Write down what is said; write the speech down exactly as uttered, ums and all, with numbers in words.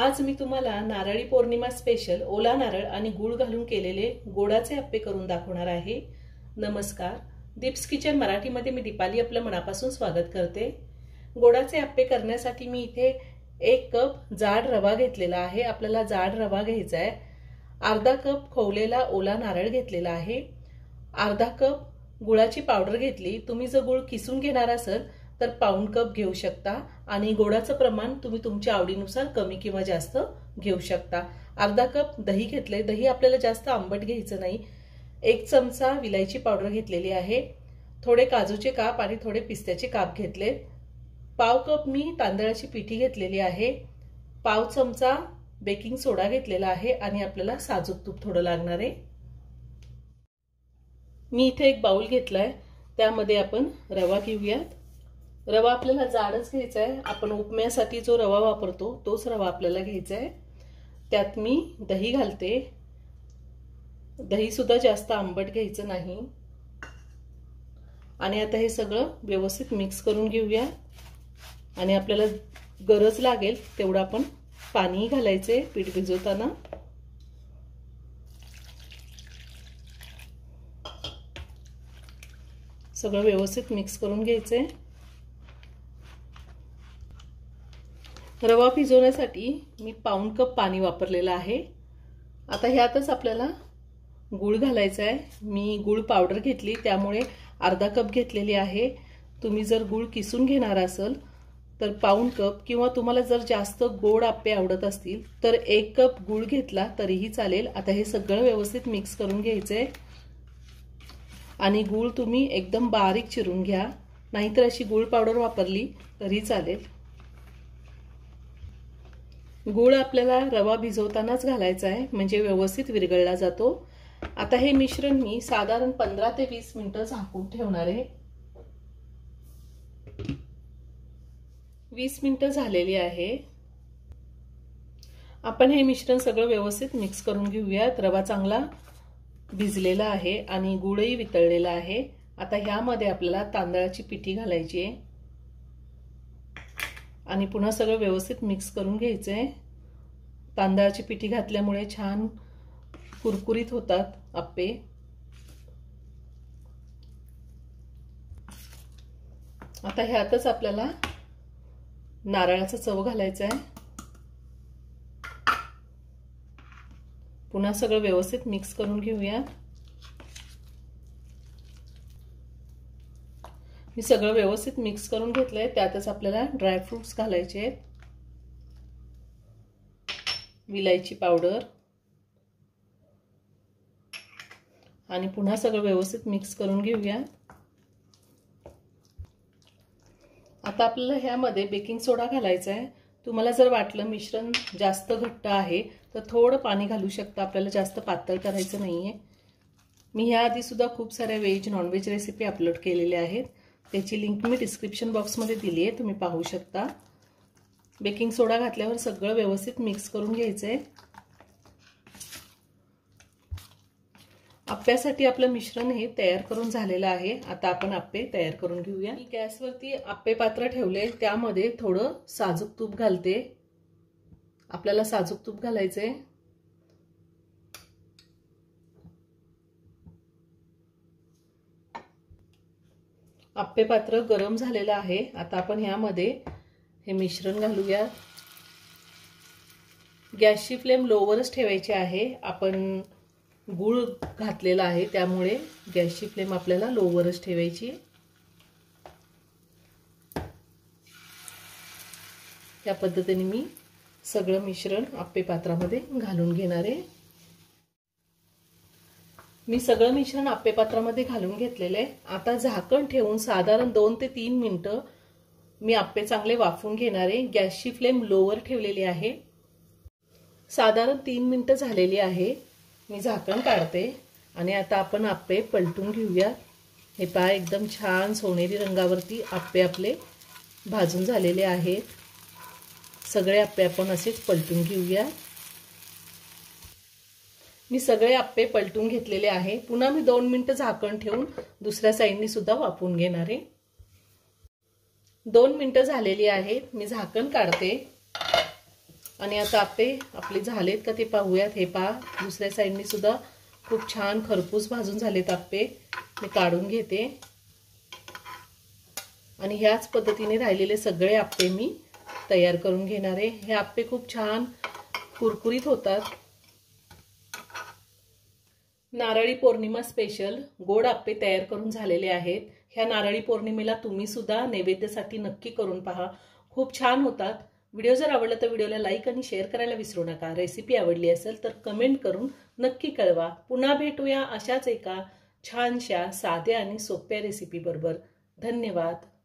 आज मी तुम्हाला नारळी पौर्णिमा स्पेशल ओला नारळ आणि गूळ घालून केलेले गोडाचे अप्पे करून दाखवणार आहे। नमस्कार, दीप्स किचन मराठी मध्ये मी दीपाली आपलं मनापासून स्वागत करते। गोडाचे अप्पे करण्यासाठी मी इथे एक कप जाड रवा घेतलेला आहे। आपल्याला जाड रवा घ्यायचा आहे। अर्धा कप खोवलेला ओला नारळ घेतलेला आहे। अर्धा कप गुळाची पावडर घेतली। तुम्ही जर गुळ किसून घेणार असाल तर पाऊण कप घेऊ शकता आणि गोडाचं प्रमाण तुम्ही तुमच्या आवडीनुसार कमी किंवा जास्त घेऊ शकता। अर्धा कप दही घेतले। दही आपल्याला जास्त आंबट घ्यायचं नाही। एक चमचा विलायची पावडर घेतलेली आहे। थोडे काजूचे काप आणि थोडे पिस्त्याचे काप घेतले। पाव कप मी तांदळाची पिठी घेतलेली आहे। पाव चमचा बेकिंग सोडा घेतलेला आहे आणि आपल्याला साजूक तूप थोडं लागणार आहे। मी इथे एक बाउल घेतलाय, त्यामध्ये आपण रवा घेऊयात। रवा आपल्याला जाडच घ्यायचा आहे। आपण उपम्यासाठी जो रवा वापरतो तोच रवा आपल्याला घ्यायचा आहे। त्यात मी दही घालते। दही सुद्धा जास्त आंबट घ्यायचं नाही। आणि आता हे सगळं व्यवस्थित मिक्स करून घेऊया आणि आपल्याला गरज लागेल तेवढं आपण पाणी घालायचे पीठ भिजवताना। सगळं व्यवस्थित मिक्स करून घ्यायचे। रवा भिजवण्यासाठी मी पाऊण कप पाणी वापरलेलं आहे। आता ह्यातच आपल्याला गूळ घालायचा आहे। मी गूळ पावडर घेतली त्यामुळे अर्धा कप घेतलेली आहे। तुम्ही जर गूळ किसून घेणार असाल तर पाऊण कप किंवा तुम्हाला जर जास्त गोड अप्पे आवडत असतील तर एक कप गूळ घेतला तरीही चालेल। आता हे सगळं व्यवस्थित मिक्स करून घ्यायचंय आणि गूळ तुम्ही एकदम बारीक चिरून घ्या, नाहीतर अशी गूळ पावडर वापरली तरी चालेल। गूळ आपल्याला रवा भिजवतानाच घालायचा आहे म्हणजे व्यवस्थित विरघळला जातो। आता हे मिश्रण मी साधारण पंधरा ते वीस मिनिटं झाकून ठेवणार आहे। वीस मिनिटं झालेली आहे। आपण हे मिश्रण सगळं व्यवस्थित मिक्स करून घेऊयात। रवा चांगला भिजलेला आहे आणि गूळही वितळलेला आहे। आता ह्यामध्ये आपल्याला तांदळाची पिठी घालायची आहे आणि पुन्हा सगळं व्यवस्थित मिक्स करून घ्यायचंय। तांदळाची पिठी घातल्यामुळे छान कुरकुरीत होतात अप्पे। आता ह्यातच आपल्याला नारळाचा चव घालायचा आहे। पुन्हा सगळं व्यवस्थित मिक्स करून घेऊया। मी सगळं व्यवस्थित मिक्स करून घेतलंय। त्यातच आपल्याला ड्राय फ्रूट्स घालायचे आहेत। विलायची पावडर आणि पुन्हा सगळं व्यवस्थित मिक्स करून घेऊया। आता आपल्याला ह्यामध्ये बेकिंग सोडा घालायचा आहे। तुम्हाला जर वाटलं मिश्रण जास्त घट्ट आहे तर थोडं पाणी घालू शकता। आपल्याला जास्त पातळ करायचं नाहीये। मी ह्या आधी सुद्धा खूप साऱ्या veg non veg recipe upload केलेल्या आहेत, त्याची लिंक मी डिस्क्रिप्शन बॉक्समध्ये दिली आहे, तुम्ही पाहू शकता। बेकिंग सोडा घातल्यावर सगळं व्यवस्थित मिक्स करून घ्यायचंय। अप्प्यासाठी आपलं मिश्रण हे तयार करून झालेलं आहे। आता आपण अप्पे तयार करून घेऊया। मी गॅसवरती अप्पे पात्र ठेवले, त्यामध्ये थोडं साजूक तूप घालते। आपल्याला साजूक तूप घालायचंय। अप्पे पात्र गरम झालेलं आहे। आता आपण ह्यामध्ये हे मिश्रण घालूया। गॅसची फ्लेम लोवरच ठेवायची आहे। आपण गूळ घातलेला आहे त्यामुळे गॅसची फ्लेम आपल्याला लोवरच ठेवायची। या पद्धतीने मी सगळं मिश्रण अप्पे पात्रामध्ये घालून घेणार आहे। मी सगळं मिश्रण अप्पे पात्रामध्ये घालून घेतलेलं आहे। आता झाकण ठेवून साधारण दोन ते तीन मिनिटं मी अप्पे चांगले वाफवून घेणार आहे। गॅसची फ्लेम लोवर ठेवलेली आहे। साधारण तीन मिनिटं झालेली आहे। मी झाकण काढते आणि आता आपण अप्पे पलटून घेऊया। हे पहा, एकदम छान सोनेरी रंगावरती अप्पे आपले भाजून झालेले आहेत। सगळे अप्पे आपण असेच पलटून घेऊया। मी सगळे अप्पे पलटून घेतलेले आहे। पुन्हा मी दोन मिनिटं झाकण ठेवून दुसऱ्या साइडनी सुद्धा वाफवून घेणार आहे। दोन मिनिटं झालेली आहेत। मी झाकण काढते आणि आता आप्पे आपले झालेत का ते पाहूयात। हे पहा, दुसऱ्या साईडने सुद्धा खूप छान खरपूस भाजून झालेत आप्पे। मी काढून घेते आणि ह्याच पद्धतीने राहिलेले सगळे आप्पे मी तयार करून घेणार आहे। हे आप्पे खूप छान कुरकुरीत होतात। नारळी पौर्णिमा स्पेशल गोड आप्पे तयार करून झालेले आहेत। ह्या नारळी पौर्णिमेला तुम्ही सुद्धा नैवेद्यासाठी नक्की करून पहा, खूप छान होतात। व्हिडिओ जर आवडला तर व्हिडिओला लाईक आणि शेअर करायला विसरू नका। रेसिपी आवडली असेल तर कमेंट करून नक्की कळवा। पुन्हा भेटूया अशाच एका छानशा साध्या आणि सोप्या रेसिपी बरोबर। धन्यवाद।